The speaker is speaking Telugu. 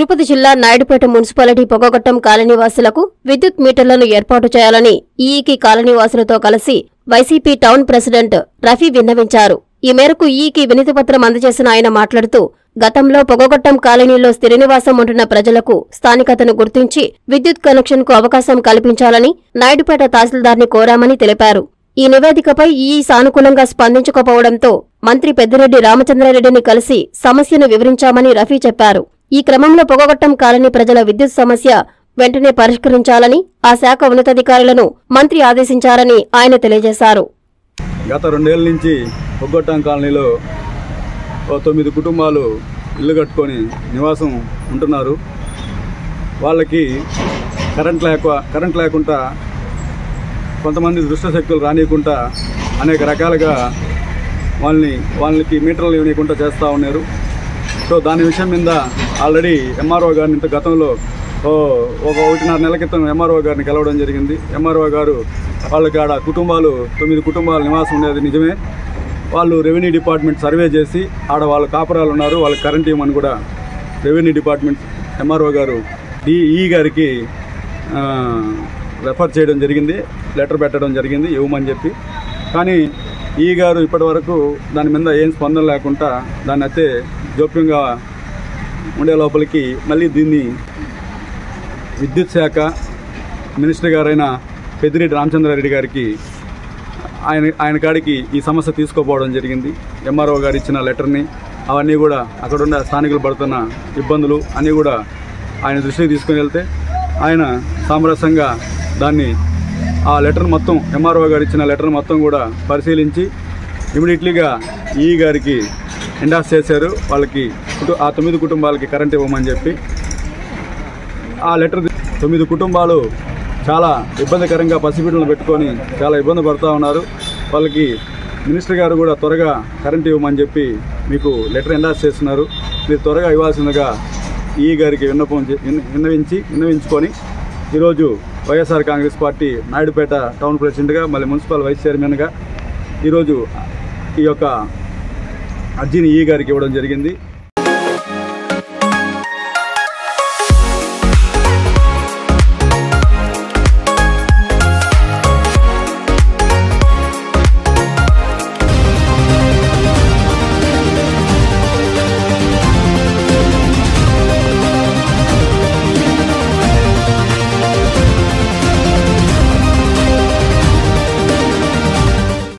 తిరుపతి జిల్లా నాయుడుపేట మున్సిపాలిటీ పొగగొట్టం కాలనీవాసులకు విద్యుత్ మీటర్లను ఏర్పాటు చేయాలని ఈఈకి కాలనీవాసులతో కలిసి వైసీపీ టౌన్ ప్రెసిడెంట్ రఫీ విన్నవించారు. ఈ మేరకు ఈఈకి వినతిపత్రం అందజేసిన ఆయన మాట్లాడుతూ, గతంలో పొగగొట్టం కాలనీలో స్థిరనివాసం ఉంటున్న ప్రజలకు స్థానికతను గుర్తించి విద్యుత్ కనెక్షన్కు అవకాశం కల్పించాలని నాయుడుపేట తహసీల్దార్ని కోరామని తెలిపారు. ఈ నివేదికపై ఈఈ సానుకూలంగా స్పందించకపోవడంతో మంత్రి పెద్దిరెడ్డి రామచంద్రారెడ్డిని కలిసి సమస్యను వివరించామని రఫీ చెప్పారు. ఈ క్రమంలో పొగగొట్టం కాలనీ ప్రజల విద్యుత్ సమస్య వెంటనే పరిష్కరించాలని ఆ శాఖ ఉన్నతాధికారులను మంత్రి ఆదేశించారని ఆయన తెలియజేశారు. గత 2 ఏళ్ల నుంచి పొగగొట్టం కాలనీలో 9 కుటుంబాలు ఇల్లు కట్టుకొని నివాసం ఉంటున్నారు. వాళ్ళకి కరెంట్ లేకుండా కొంతమంది దుష్టశక్తులు రానియకుండా అనేక రకాలుగా వాళ్ళకి మీటర్లు ఇవ్వకుండా చేస్తూ ఉన్నారు. సో దాని విషయం మీద ఆల్రెడీ ఎంఆర్ఓ గారిని ఇంత గతంలో 1.5 నెలల క్రితం ఎంఆర్ఓ గారిని కలవడం జరిగింది. ఎంఆర్ఓ గారు వాళ్ళకి ఆడ 9 కుటుంబాలు నివాసం ఉండేది నిజమే. వాళ్ళు రెవెన్యూ డిపార్ట్మెంట్ సర్వే చేసి ఆడ వాళ్ళ కాపురాలు ఉన్నారు, వాళ్ళకి కరెంట్ ఇవ్వమని కూడా రెవెన్యూ డిపార్ట్మెంట్ ఎంఆర్ఓ గారు డిఈ గారికి రెఫర్ చేయడం జరిగింది, లెటర్ పెట్టడం జరిగింది ఇవ్వమని చెప్పి. కానీ ఈ గారు ఇప్పటి వరకు దాని మీద ఏం స్పందన లేకుండా దాన్ని అయితే జోప్యంగా ఉండే లోపలికి మళ్ళీ దీన్ని విద్యుత్ శాఖ మినిస్టర్ గారైన పెద్దిరెడ్డి రామచంద్రారెడ్డి గారికి ఆయన కాడికి ఈ సమస్య తీసుకోపోవడం జరిగింది. ఎంఆర్ఓ గారు ఇచ్చిన లెటర్ని అవన్నీ కూడా అక్కడున్న స్థానికులు పడుతున్న ఇబ్బందులు అన్నీ కూడా ఆయన దృష్టికి తీసుకుని వెళ్తే ఆయన సామరస్యంగా దాన్ని ఆ లెటర్ మొత్తం ఎంఆర్ఓ గారు ఇచ్చిన లెటర్ మొత్తం కూడా పరిశీలించి ఇమీడియట్లీగా ఈ గారికి ఎండాస్ చేశారు. వాళ్ళకి ఆ 9 కుటుంబాలకి కరెంట్ ఇవ్వమని చెప్పి ఆ లెటర్ 9 కుటుంబాలు చాలా ఇబ్బందికరంగా పసిబిడ్డలను పెట్టుకొని చాలా ఇబ్బంది పడుతూ ఉన్నారు. వాళ్ళకి మినిస్టర్ గారు కూడా త్వరగా కరెంట్ ఇవ్వమని చెప్పి మీకు లెటర్ ఎండాస్ చేస్తున్నారు. మీరు త్వరగా ఇవ్వాల్సిందిగా ఈ గారికి విన్నవించుకొని ఈరోజు వైఎస్ఆర్ కాంగ్రెస్ పార్టీ నాయుడుపేట టౌన్ ప్రెసిడెంట్గా మళ్ళీ మున్సిపల్ వైస్ చైర్మన్గా ఈరోజు ఈ యొక్క అర్జీని ఈ గారికి ఇవ్వడం జరిగింది.